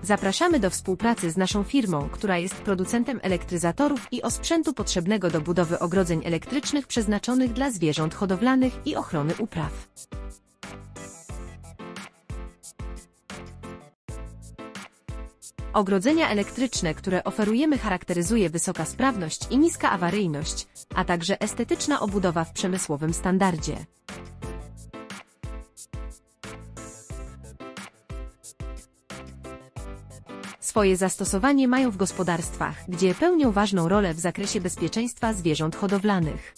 Zapraszamy do współpracy z naszą firmą, która jest producentem elektryzatorów i osprzętu potrzebnego do budowy ogrodzeń elektrycznych przeznaczonych dla zwierząt hodowlanych i ochrony upraw. Ogrodzenia elektryczne, które oferujemy, charakteryzuje wysoka sprawność i niska awaryjność, a także estetyczna obudowa w przemysłowym standardzie. Swoje zastosowanie mają w gospodarstwach, gdzie pełnią ważną rolę w zakresie bezpieczeństwa zwierząt hodowlanych.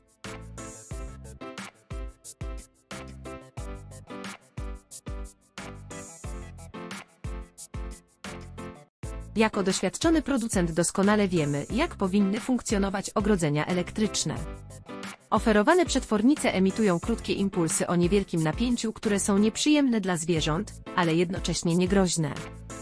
Jako doświadczony producent doskonale wiemy, jak powinny funkcjonować ogrodzenia elektryczne. Oferowane przetwornice emitują krótkie impulsy o niewielkim napięciu, które są nieprzyjemne dla zwierząt, ale jednocześnie niegroźne.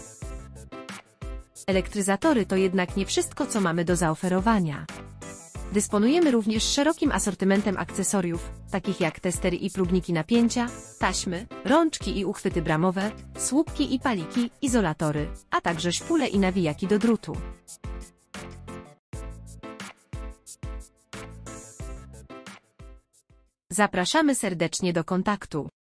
Elektryzatory to jednak nie wszystko, co mamy do zaoferowania. Dysponujemy również szerokim asortymentem akcesoriów, takich jak testery i próbniki napięcia, taśmy, rączki i uchwyty bramowe, słupki i paliki, izolatory, a także szpule i nawijaki do drutu. Zapraszamy serdecznie do kontaktu.